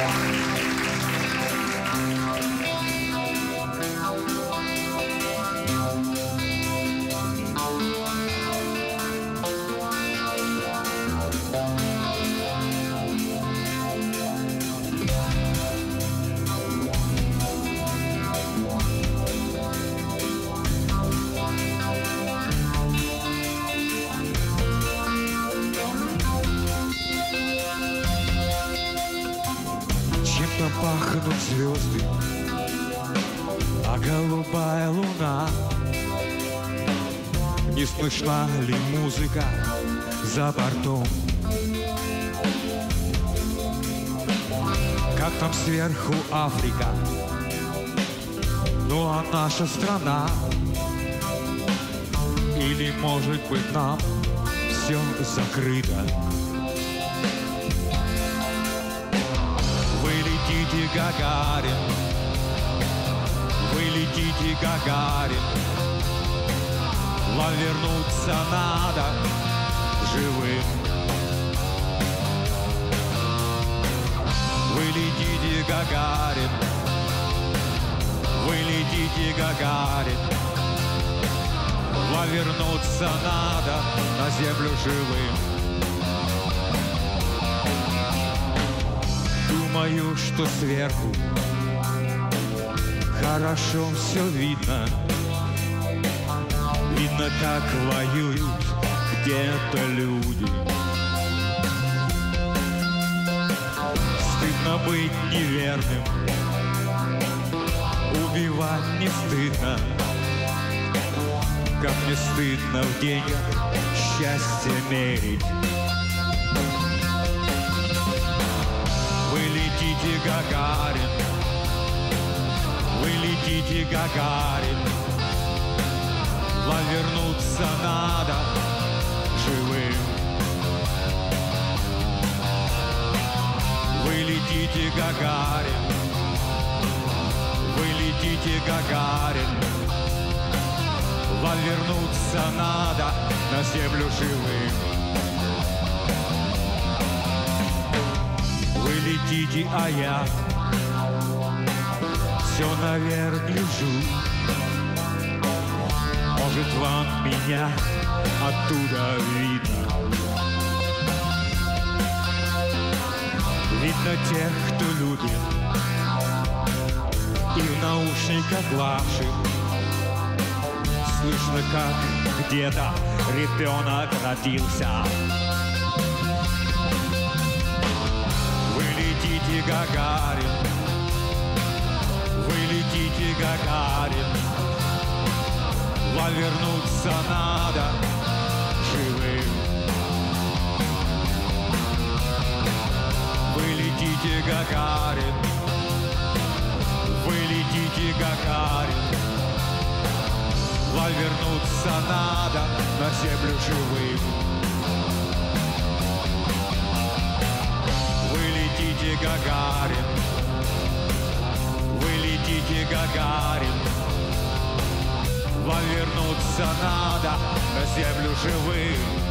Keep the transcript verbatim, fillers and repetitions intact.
Пахнут звезды, а голубая луна. Не слышна ли музыка за бортом? Как там сверху Африка, ну а наша страна? Или, может быть, нам все закрыто? Вы летите, Гагарин, вы летите, Гагарин. Вам вернуться надо живым. Вы летите, Гагарин, вы летите, Гагарин. Вам вернуться надо на землю живым. Думаю, что сверху хорошо все видно. Видно, как воюют где-то люди. Стыдно быть неверным, убивать не стыдно. Как мне стыдно в деньгах счастье мерить. Вы летите, Гагарин, вы летите, Гагарин. Вам вернуться надо живым. Вы летите, Гагарин, вы летите, Гагарин. Вам вернуться надо на землю живым. Вы летите, а я все наверх гляжу. Может, вам меня оттуда видно? Видно тех, кто любит, и в наушниках ваших слышно, как где-то ребенок родился. Вы летите, Гагарин, вы летите, Гагарин. Вам вернуться надо живым. Вы летите, Гагарин, вы летите, Гагарин. Вам вернуться надо на землю живым. Вы летите, Гагарин, вы летите, Гагарин. Вам вернуться надо на землю живым.